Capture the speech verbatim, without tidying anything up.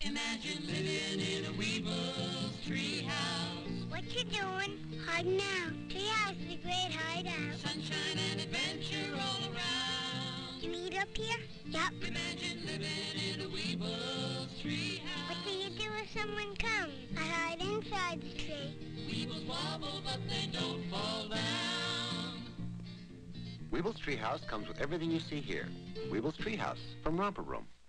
Imagine living in a Weebles treehouse. What you doing? Hiding out. Treehouse is a great hideout. Sunshine and adventure all around. You eat up here? Yup. Imagine living in a Weebles treehouse. What do you do if someone comes? I hide inside the tree. Weebles wobble, but they don't fall down. Weebles Treehouse comes with everything you see here. Weebles Treehouse from Romper Room.